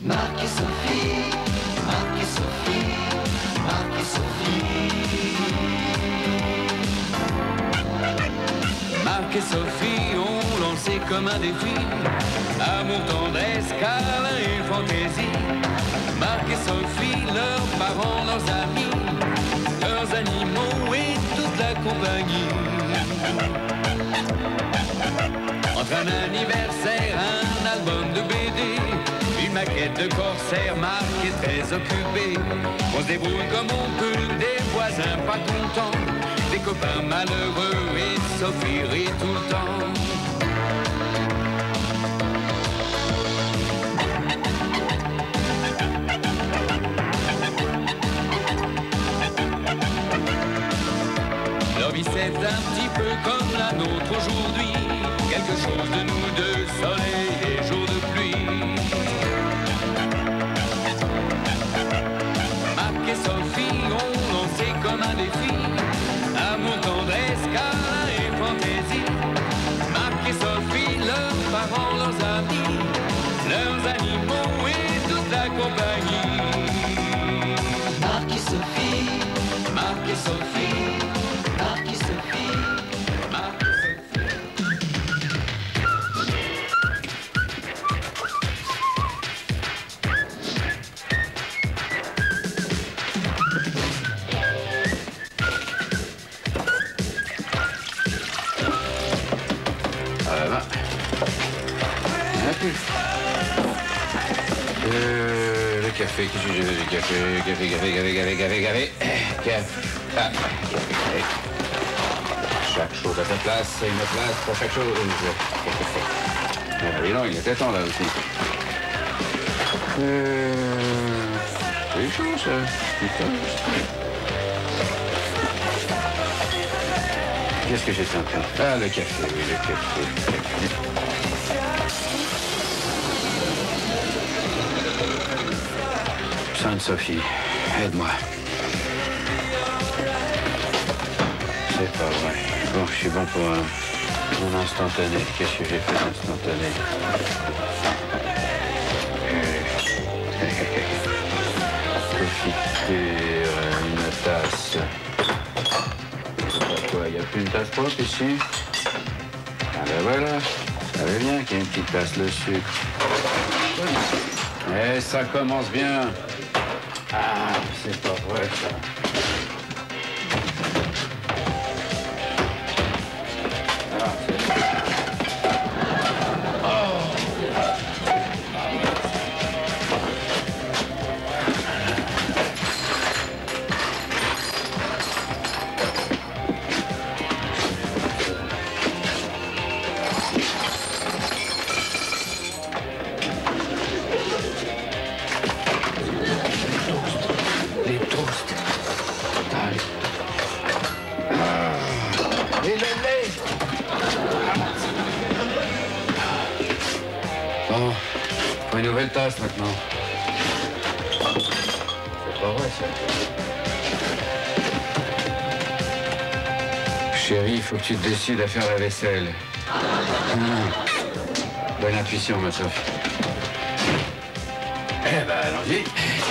Marc et Sophie, Marc et Sophie, Marc et Sophie. Marc et Sophie ont lancé comme un défi amour, tendresse, câlin et fantaisie. Marc et Sophie, leurs parents, leurs amis, leurs animaux et toute la compagnie. Entre un anniversaire, un album de BD, une maquette de corsaire, Marc est très occupé. On se débrouille comme on peut, des voisins pas contents, des copains malheureux et Sophie rit tout le temps. Leur vie c'est un petit peu comme la nôtre aujourd'hui, quelque chose de nous deux, soleil et jour de pluie. Marc et Sophie ont lancé comme un défi amour, tendresse, câlin et fantaisie. Marc et Sophie, leurs parents, leurs amis, leurs animaux et toute la compagnie. Marc et Sophie, Marc et Sophie, Marc et Sophie. Marc et Sophie. Le café, qu'est-ce que j'ai vu du café? Café. Chaque chose à sa place, c'est une place pour chaque chose. Ah, oui, non, il était temps là aussi. C'est chaud ça. Putain. Qu'est-ce que j'ai senti? Ah, le café, oui, le café. Sainte-Sophie, aide-moi. C'est pas vrai. Bon, je suis bon pour un instantané. Qu'est-ce que j'ai fait d'instantané? Confiture, une tasse. Je sais pas quoi, il n'y a plus une tasse propre ici? Ah ben voilà, je savais bien qu'il y a une petite tasse, le sucre. Eh, ça commence bien. Ah, c'est pas vrai ça. Ah, c'est pas... Les toasts. Et le lait. Bon, faut une nouvelle tasse maintenant. C'est pas vrai ça. Chérie, il faut que tu te décides à faire la vaisselle. Bonne intuition, ma Sophie. Eh ben, allons-y.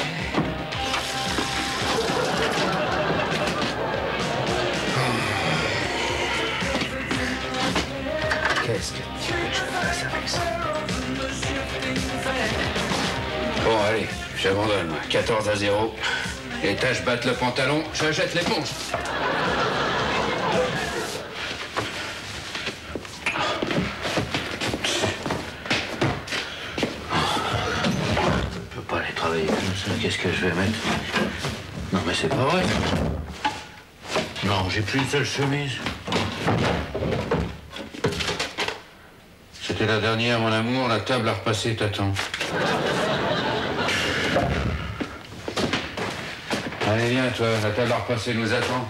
Qu'est-ce que tu veux que je fasse avec ça? Bon, allez, j'abandonne. 14-0. Les tâches battent le pantalon, je jette l'éponge. Je peux pas aller travailler comme ça. Qu'est-ce que je vais mettre? Non, mais c'est pas vrai. Non, j'ai plus une seule chemise. C'était la dernière, mon amour. La table à repasser t'attend. Allez, viens, toi. La table à repasser nous attend.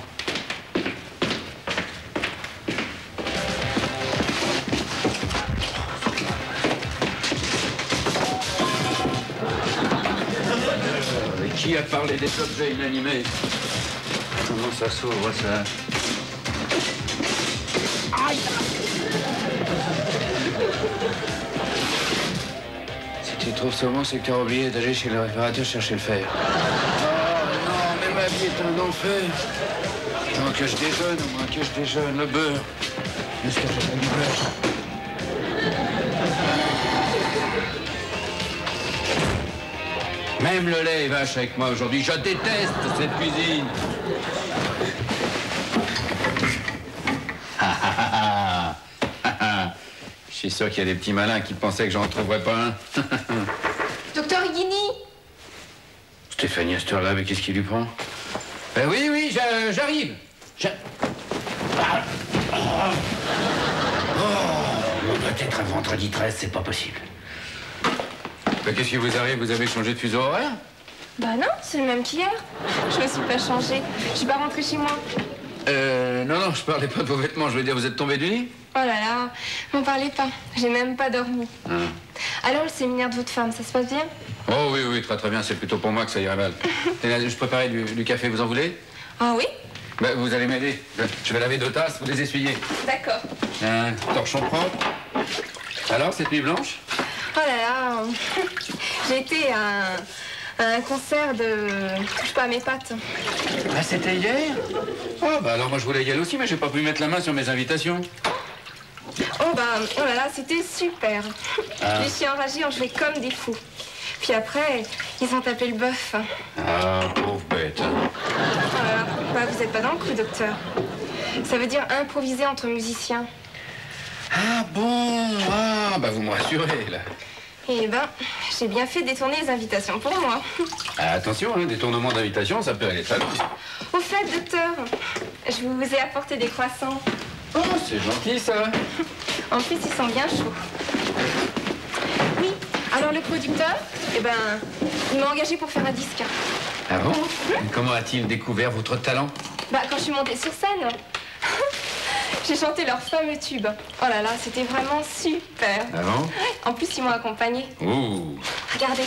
Qui a parlé des objets inanimés? Comment ça s'ouvre, ça? Aïe! tu trouves sûrement, c'est que t'as oublié d'aller chez le réparateur chercher le fer. Oh non, mais ma vie est un enfer. Moins que je déjeune, moins que je déjeune, le beurre. Est-ce que j'ai pas du beurre? Même le lait est vache avec moi aujourd'hui. Je déteste cette cuisine. Je suis sûr qu'il y a des petits malins qui pensaient que j'en trouverais pas un. Docteur Higuini. Stéphanie, à cette heure-là, mais qu'est-ce qui lui prend? Oui, j'arrive. Peut-être un vendredi 13, c'est pas possible. Qu'est-ce qui vous arrive? Vous avez changé de fuseau horaire? Bah non, c'est le même qu'hier. Je me suis pas changée. Je suis pas rentrée chez moi. Non, je parlais pas de vos vêtements. Je veux dire, vous êtes tombé du lit? Oh là là, m'en parlez pas. J'ai même pas dormi. Alors, le séminaire de votre femme, ça se passe bien? Oh oui, très bien. C'est plutôt pour moi que ça irait mal. Je préparais du café, vous en voulez? Ah oui? Vous allez m'aider. Je vais laver 2 tasses, vous les essuyez. D'accord. Un torchon propre. Alors, cette nuit blanche? Oh là là, j'ai été à un concert de Touche pas à mes pattes. Ah, c'était hier? Oh, alors moi je voulais y aller aussi, mais j'ai pas pu mettre la main sur mes invitations. Oh là là, c'était super. Les chiens enragés ont joué comme des fous. Puis après, ils ont tapé le bœuf. Ah, pauvre bête. Oh là là, vous êtes pas dans le coup, docteur. Ça veut dire improviser entre musiciens. Ah bon? Vous me rassurez, là. Eh ben, j'ai bien fait détourner les invitations pour moi. Attention, détournement d'invitation, ça peut aller très loin. Au fait, docteur, je vous ai apporté des croissants. Oh, c'est gentil, ça. En plus, ils sont bien chauds. Oui, alors le producteur, il m'a engagé pour faire un disque. Ah bon? Comment a-t-il découvert votre talent? Quand je suis montée sur scène, j'ai chanté leur fameux tube. Oh là là, c'était vraiment super. Ah bon? En plus, ils m'ont accompagnée. Ouh. Regardez.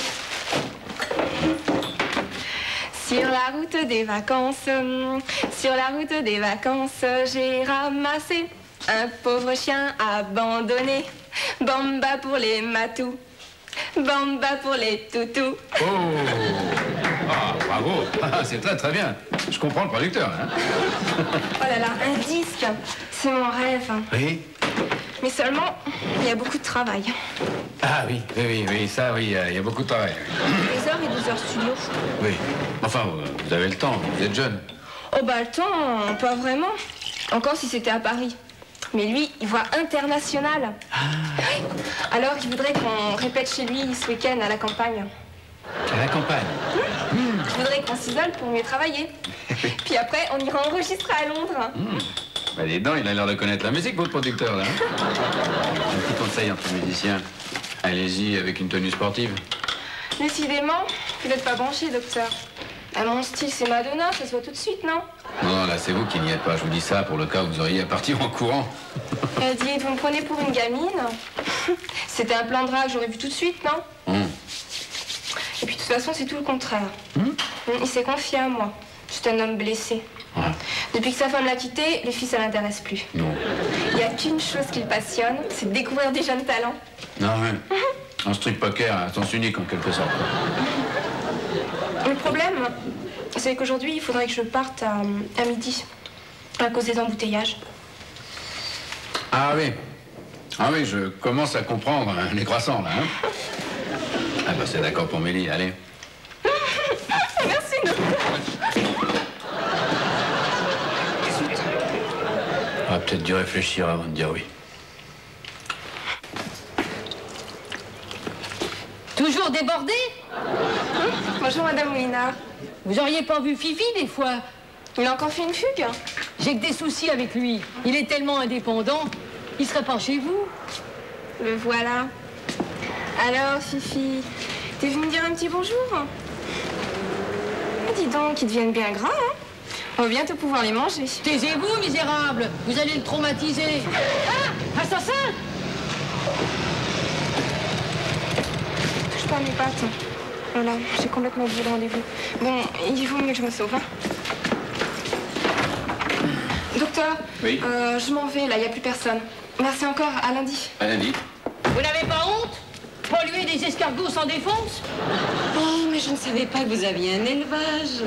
Sur la route des vacances, j'ai ramassé un pauvre chien abandonné. Bamba pour les matous, bamba pour les toutous. Oh! Ah, bravo! C'est très bien. Je comprends le producteur, hein? Oh là là, un disque, c'est mon rêve. Oui? Mais seulement, il y a beaucoup de travail. Ah oui, il y a beaucoup de travail. 2 heures et 2 heures studio. Oui. Enfin, vous avez le temps, vous êtes jeune. Oh le temps, pas vraiment. Encore si c'était à Paris. Mais lui, il voit international. Oui. Alors, il voudrait qu'on répète chez lui ce week-end à la campagne. À la campagne? Je voudrais qu'on s'isole pour mieux travailler. Puis après, on ira enregistrer à Londres. Les dents, il a l'air de connaître la musique, votre producteur, là. Un petit conseil entre musiciens. Allez-y avec une tenue sportive. Décidément, vous n'êtes pas branché, docteur. Mon style, c'est Madonna, ça se voit tout de suite, non? Non, là, c'est vous qui n'y êtes pas. Je vous dis ça pour le cas où vous auriez à partir en courant. Dites, vous me prenez pour une gamine? C'était un plan de drague, j'aurais vu tout de suite, non? Et puis, de toute façon, c'est tout le contraire. Il s'est confié à moi. C'est un homme blessé. Ouais. Depuis que sa femme l'a quitté, les filles, ça l'intéresse plus. Non. Il n'y a qu'une chose qui le passionne, c'est de découvrir des jeunes talents. Non, oui. Un street poker à sens unique, en quelque sorte. Le problème, c'est qu'aujourd'hui, il faudrait que je parte à midi, à cause des embouteillages. Ah oui, je commence à comprendre les croissants, là. C'est d'accord pour Mélie, allez. Merci, docteur. On va peut-être dû réfléchir avant de dire oui. Toujours débordé? Bonjour, Madame Moulinard. Vous auriez pas vu Fifi des fois? Il a encore fait une fugue? J'ai que des soucis avec lui. Il est tellement indépendant. Il serait pas chez vous. Le voilà. Alors, Fifi, t'es venue me dire un petit bonjour? Dis donc, qu'ils deviennent bien gras, hein? On va bientôt pouvoir les manger. Taisez-vous, misérable. Vous allez le traumatiser. Ah! Assassin! Touche pas à mes pattes. Voilà, j'ai complètement oublié le rendez-vous. Bon, il vaut mieux que je me sauve, hein? Docteur, Oui. Je m'en vais, là, il n'y a plus personne. Merci encore, à lundi. À lundi. Vous n'avez pas honte? Polluer des escaliers escargot s'en défonce? Oh, mais je ne savais pas que vous aviez un élevage.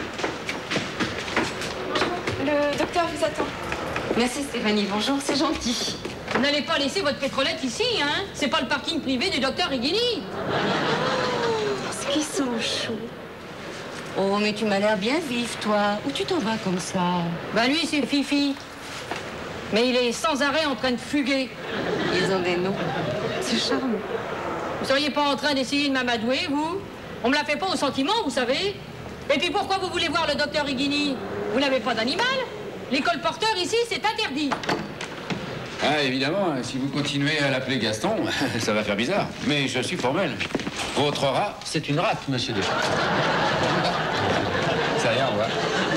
Le docteur vous attend. Merci Stéphanie, bonjour, c'est gentil. Vous n'allez pas laisser votre pétrolette ici, hein? C'est pas le parking privé du docteur Higuini. Ce qu'ils sont chauds. Oh, mais tu m'as l'air bien vif, toi. Où tu t'en vas comme ça? Ben lui, c'est Fifi. Mais il est sans arrêt en train de fuguer. Ils ont des noms. C'est charmant. Vous seriez pas en train d'essayer de m'amadouer, vous? On me la fait pas au sentiment, vous savez. Et puis pourquoi vous voulez voir le docteur Higuini? Vous n'avez pas d'animal? Les colporteurs ici, c'est interdit. Ah, évidemment, si vous continuez à l'appeler Gaston, ça va faire bizarre. Mais je suis formel. Votre rat, c'est une rate, monsieur Deschamps. C'est rien, au revoir.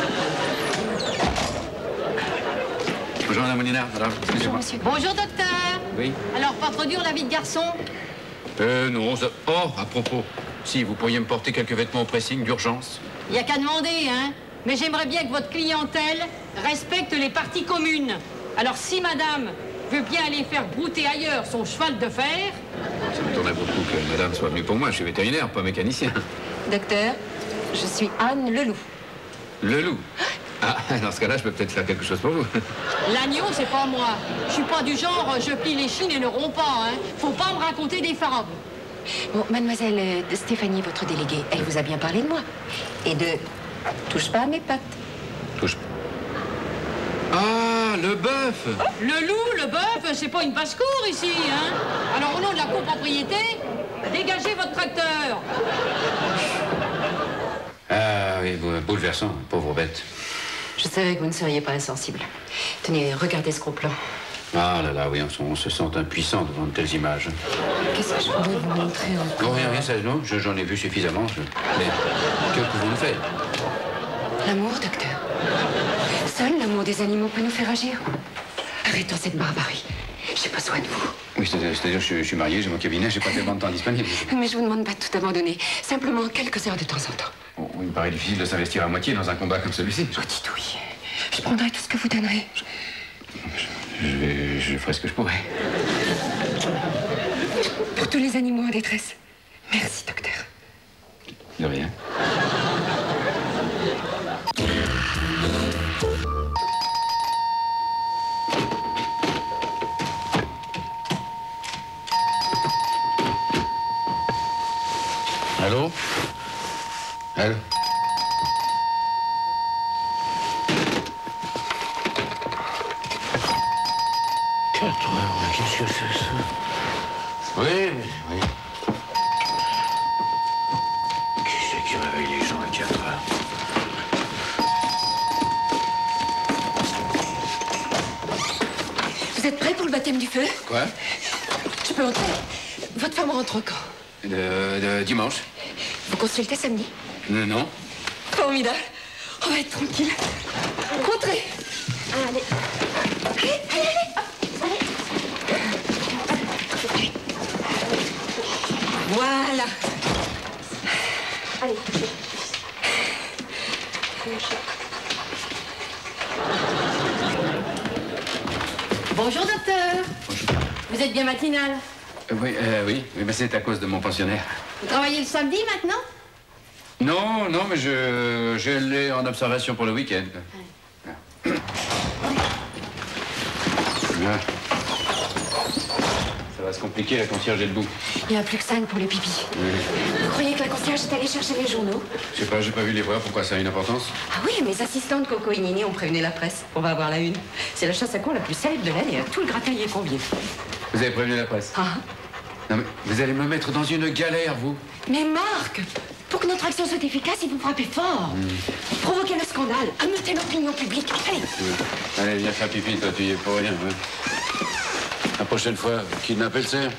Bonjour, madame Molinard. Alors, Bonjour, monsieur. Bonjour, docteur. Oui. Alors, pas trop dur, la vie de garçon? Non, ça... Oh, à propos, si vous pourriez me porter quelques vêtements au pressing d'urgence. Il n'y a qu'à demander, hein. Mais j'aimerais bien que votre clientèle respecte les parties communes. Alors, si madame veut bien aller faire brouter ailleurs son cheval de fer... Ça me tournerait beaucoup que madame soit venue pour moi. Je suis vétérinaire, pas mécanicien. Docteur, je suis Anne Leloup. Le loup. Ah, dans ce cas-là, je peux peut-être faire quelque chose pour vous. L'agneau, c'est pas moi. Je suis pas du genre, je plie les chines et ne romps pas, hein. Faut pas me raconter des fables. Bon, mademoiselle Stéphanie, votre déléguée, elle vous a bien parlé de moi. Et de... touche pas à mes pattes. Touche. Ah, le bœuf. Le loup, le bœuf, c'est pas une basse-cour ici, hein. Alors, au nom de la copropriété, dégagez votre tracteur. Ah oui, bouleversant, pauvre bête. Je savais que vous ne seriez pas insensible. Tenez, regardez ce gros plan. Ah là là, oui, on se sent impuissant devant de telles images. Qu'est-ce que je pourrais vous montrer encore? Non, rien, ça, non, j'en ai vu suffisamment. Mais que pouvons-nous faire? L'amour, docteur. Seul l'amour des animaux peut nous faire agir. Arrêtons cette barbarie. J'ai besoin de vous. Oui, c'est-à-dire je suis marié, j'ai mon cabinet, j'ai pas tellement de temps disponible. Mais je vous demande pas de tout abandonner. Simplement quelques heures de temps en temps. Bon, il me paraît difficile de s'investir à moitié dans un combat comme celui-ci. Oh, dites oui. Je prendrai tout ce que vous donnerez. Je ferai ce que je pourrai. Pour tous les animaux en détresse. Merci, docteur. De rien. Allô? Allô? Qu'est-ce que c'est ça? Oui. Qui c'est qui réveille les gens à 4 heures? Vous êtes prêts pour le baptême du feu? Quoi? Je peux entrer. Votre femme rentre quand? De dimanche? Vous consultez samedi? Non. Formidable. On va être tranquille. Rentrez. Allez. Voilà. Allez. Bonjour, docteur. Bonjour. Vous êtes bien matinal. Oui, mais c'est à cause de mon pensionnaire. Vous travaillez le samedi maintenant? Non, mais je l'ai en observation pour le week-end. Ah. Ça va se compliquer, la concierge est debout. Il n'y en a plus que 5 pour les pipis. Vous croyez que la concierge est allée chercher les journaux? Je sais pas, j'ai pas vu les voir, pourquoi ça a une importance? Ah oui, mes assistantes Coco et Nini ont prévenu la presse. On va avoir la une. C'est la chasse à courre la plus célèbre de l'année. Tout le gratin y est convié. Vous avez prévenu la presse? Ah. Non mais, vous allez me mettre dans une galère, vous. Mais Marc, pour que notre action soit efficace, il faut frapper fort. Provoquer le scandale, ameuter l'opinion publique. Allez. Allez, viens faire pipi, toi, tu y es pour rien. Ouais. La prochaine fois, kidnappe le cerf.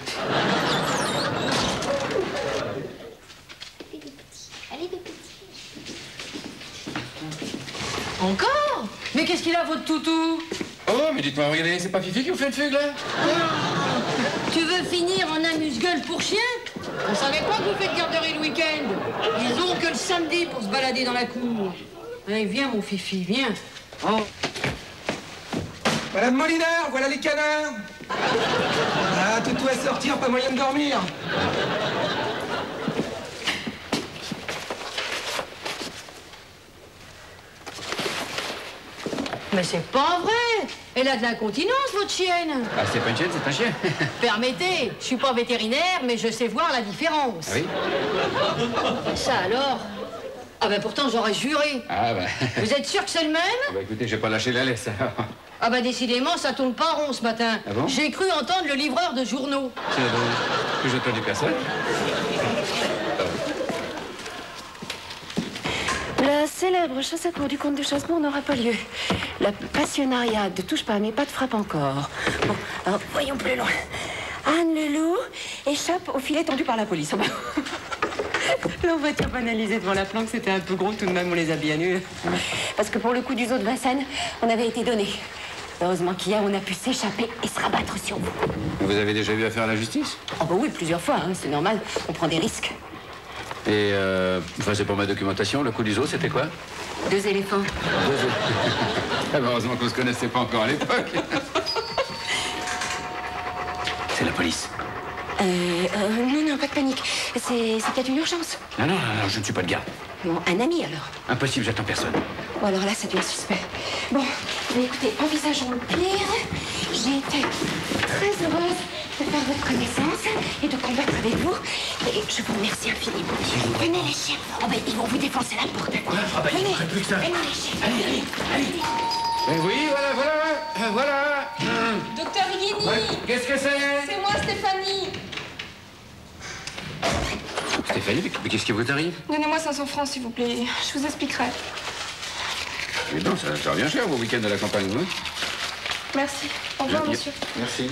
Encore? Mais qu'est-ce qu'il a, votre toutou? Oh, mais dites-moi, regardez, c'est pas Fifi qui vous fait une fugue, là? Tu veux finir en amuse-gueule pour chien? On savait pas que vous faites garderie le week-end. Ils ont que le samedi pour se balader dans la cour. Allez, viens, mon Fifi, viens. Oh. Madame Molinard, voilà les canards. Ah, toutou à sortir, pas moyen de dormir. Mais c'est pas vrai. Elle a de l'incontinence, votre chienne. Ah, c'est pas une chienne, c'est un chien. Permettez, je suis pas vétérinaire, mais je sais voir la différence. Ah oui? Ça alors? Ah ben pourtant j'aurais juré. Ah bah... Vous êtes sûr que c'est le même? Ah bah écoutez, j'ai pas lâché la laisse, alors. Ah bah décidément, ça tourne pas rond ce matin. Ah bon? J'ai cru entendre le livreur de journaux. C'est donc que j'ai entendu personne. La célèbre chasse à courre du comte de Chasebourg n'aura pas lieu. La passionnariat ne touche pas à mes pattes, frappe encore. Bon, alors voyons plus loin. Anne Leloup échappe au filet tendu par la police. La voiture banalisée devant la planque, c'était un peu gros, tout de même on les a bien eus. Parce que pour le coup du zoo de Vincennes, on avait été donné. Heureusement qu'hier, on a pu s'échapper et se rabattre sur vous. Vous avez déjà eu affaire à la justice? Oh bah oui, plusieurs fois, hein, c'est normal, on prend des risques. Et enfin, c'est pour ma documentation, le coup du zoo, c'était quoi? 2 éléphants. Ah bah, heureusement qu'on se connaissait pas encore à l'époque. C'est la police. Non, pas de panique. C'est peut-être une urgence. Non, je ne suis pas de garde. Bon, un ami alors. Impossible, j'attends personne. Bon, alors là, ça devient suspect. Bon, mais écoutez, envisageons le pire. J'ai été très heureuse de faire votre connaissance et de combattre avec vous. Et je vous remercie infiniment. Venez les chiens. Oh ben, ils vont vous défoncer la porte. Quoi? Ah bah, il ne Venez, manquerait plus que ça. venez les chiens. Allez. Oui, voilà. Docteur Guigny, Qu'est-ce que c'est? c'est moi Stéphanie. Stéphanie, mais qu'est-ce qui vous arrive? Donnez-moi 500 francs, s'il vous plaît. Je vous expliquerai. Mais non, ça revient cher, vos week-ends à la campagne, oui. Merci. Au revoir, monsieur. Merci.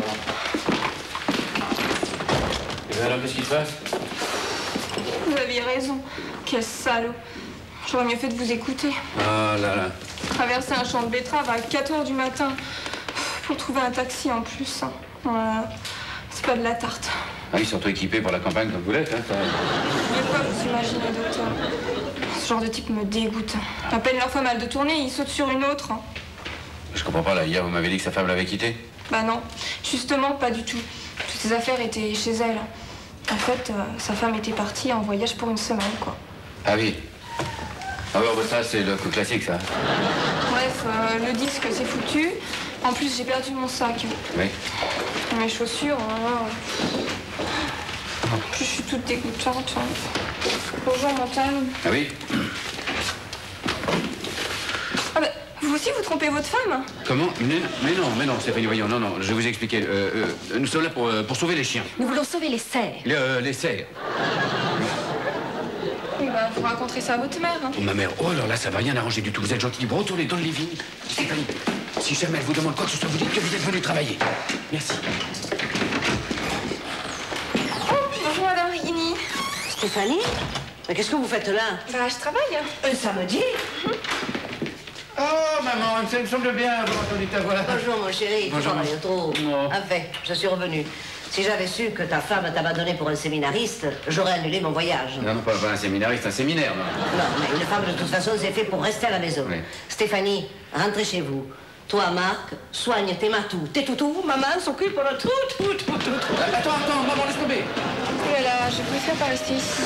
Et bien alors, qu'est-ce qui se passe? Vous aviez raison. Quel salaud. J'aurais mieux fait de vous écouter. Ah là là. Traverser un champ de betteraves à 4 h du matin pour trouver un taxi en plus. Voilà. C'est pas de la tarte. Ah, ils sont équipés pour la campagne comme vous l'êtes, hein. De quoi vous imaginez, docteur? Ce genre de type me dégoûte. À peine leur fait mal de tourner, ils sautent sur une autre. Je comprends pas, là. Hier, vous m'avez dit que sa femme l'avait quitté. Bah non, justement, pas du tout. Toutes ses affaires étaient chez elle. En fait, sa femme était partie en voyage pour une semaine, quoi. Ah oui. Ah ouais, bah ça, c'est le coup classique, ça. Bref, le disque, c'est foutu. En plus, j'ai perdu mon sac. Oui. Mes chaussures, je suis toute dégoûtante. Bonjour, Montagne. Ah oui? Ah bah, vous aussi, vous trompez votre femme? Comment? Mais non, Stéphanie, voyons, non, je vais vous expliquer. Nous sommes là pour sauver les chiens. Nous voulons sauver les cerfs. Les cerfs. Oui, bah, vous raconterez ça à votre mère. Hein. Oh, ma mère, oh alors là, ça va rien arranger du tout. Vous êtes gentil, vous retournez dans le living. Stéphanie, si jamais elle vous demande quoi que ce soit, vous dites que vous êtes venu travailler. Merci. Bonjour, Madame Guigny. Stéphanie? Mais qu'est-ce que vous faites là? Bah, je travaille. Samedi? Oh, maman, ça me semble bien avoir entendu ta voix. Bonjour, mon chéri. Bonjour. Rien trop. Non. Enfin, je suis revenue. Si j'avais su que ta femme t'abandonnait pour un séminariste, j'aurais annulé mon voyage. Non, pas un séminariste, un séminaire, non. Non, mais une femme, de toute façon, c'est fait pour rester à la maison. Oui. Stéphanie, rentrez chez vous. Toi, Marc, soigne tes matous. Tes toutous, maman s'occupe pour le tout. Attends, maman, laisse tomber. Oh là là, je préfère pas rester ici.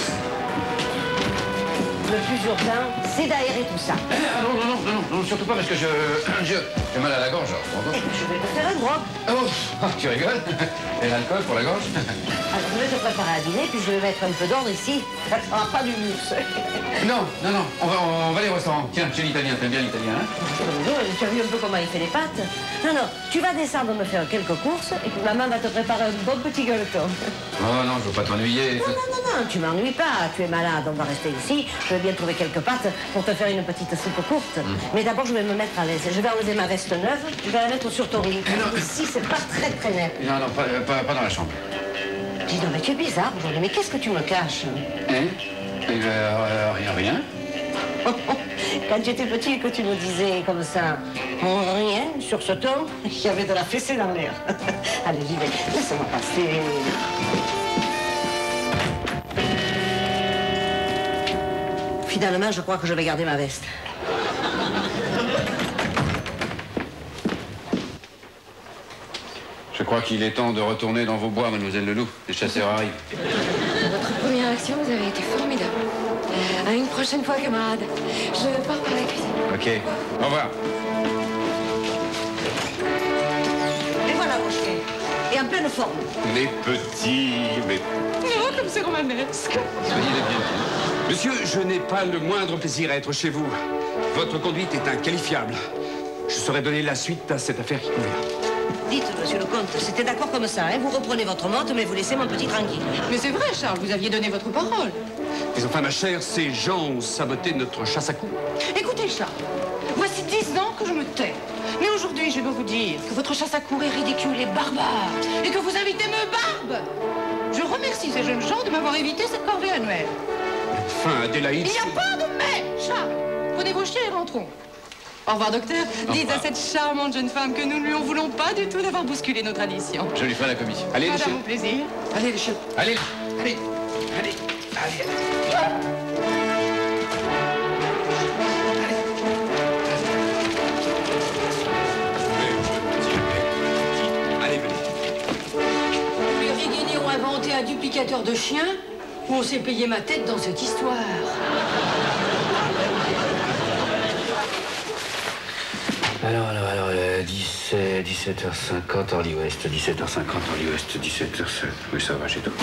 Le plus urgent, c'est d'aérer tout ça. Non, surtout pas parce que j'ai mal à la gorge. Et je vais te faire un grog. Oh, tu rigoles? Et l'alcool pour la gorge? Alors, je vais te préparer à dîner, puis je vais mettre un peu d'ordre ici. Ça sera pas du luxe. Non, on va aller au restaurant. Tiens, chez l'italien, t'aimes bien l'italien, hein? Tu as vu un peu comment il fait les pâtes? Non, tu vas descendre me faire quelques courses et puis maman va te préparer un bon petit gueuleton. Oh non, je veux pas t'ennuyer. Non, tu m'ennuies pas. Tu es malade, on va rester ici. Je vais bien trouver quelques pâtes pour te faire une petite soupe courte. Mais d'abord, je vais me mettre à l'aise. Je vais enlever ma veste neuve, je vais la mettre sur ton lit. Ici, c'est pas très net. Non, pas dans la chambre. Dis donc, mais tu es bizarre aujourd'hui. Mais qu'est-ce que tu me caches? Hein? Rien. Quand tu étais petit et que tu me disais comme ça, rien sur ce ton, il y avait de la fessée dans l'air. Allez, j'y vais. Laisse-moi passer. Finalement, je crois que je vais garder ma veste. Je crois qu'il est temps de retourner dans vos bois, mademoiselle Leloup. Les chasseurs arrivent. Votre première action, vous avez été formidable. À une prochaine fois, camarade. Je pars par la cuisine. Ok. Au revoir. forme. Mes petits, mes... Oh, comme c'est romanesque. Soyez les bienvenus. Monsieur, je n'ai pas le moindre plaisir à être chez vous. Votre conduite est inqualifiable. Je saurais donner la suite à cette affaire qui convient. Dites, monsieur le comte, c'était d'accord comme ça, hein? Vous reprenez votre moto, mais vous laissez mon petit tranquille. Mais c'est vrai, Charles, vous aviez donné votre parole. Mais enfin, ma chère, ces gens ont saboté notre chasse à coups. Écoutez, Charles, voici 10 ans que je me tais. Mais aujourd'hui, je dois vous dire que votre chasse à cours est ridicule et barbare. Et que vous invitez me barbe. Je remercie ces jeunes gens de m'avoir évité cette corvée annuelle. Enfin, Adélaïde... Il n'y a pas de mais, Charles. Prenez vos chiens et rentrons. Au revoir, docteur. Dites à cette charmante jeune femme que nous ne lui en voulons pas du tout d'avoir bousculé nos traditions. Je lui ferai la commission. Allez, les Madame, chiens. au plaisir. Allez, les chiens. Allez, Allez, allez, allez. Allez, venez. Les Riguigny ont inventé un duplicateur de chien où on s'est payé ma tête dans cette histoire. Alors, 17h50, Orly Ouest, 17h50, Orly Ouest, 17h50. Oui, ça va, j'ai tout.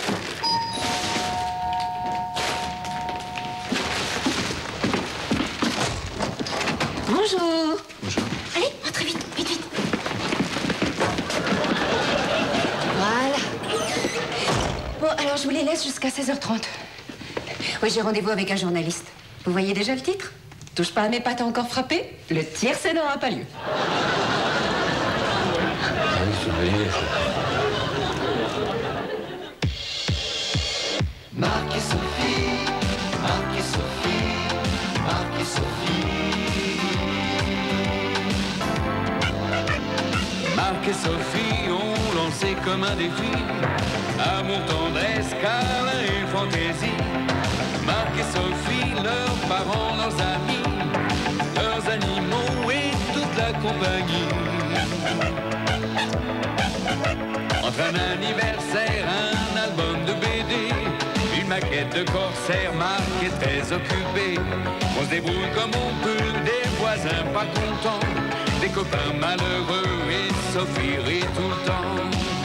Bonjour. Bonjour. Allez, très vite, vite, vite. Voilà. Bon, alors je vous les laisse jusqu'à 16h30. Oui, j'ai rendez-vous avec un journaliste. Vous voyez déjà le titre? Touche pas à mes pattes encore frappé? Le tiercé n'aura pas lieu. Ah oui, c'est une bonne idée, ça. Marc et Sophie, Marc et Sophie, Marc et Sophie. Marc et Sophie ont lancé comme un défi amour, tendresse, câlin et fantaisie. Marc et Sophie, leurs parents, leurs amis, leurs animaux et toute la compagnie. Entre un anniversaire, un album de BD, une maquette de corsaire, Marc est très occupé. On se débrouille comme on peut, des voisins pas contents, des copains malheureux et Sophie rit tout le temps.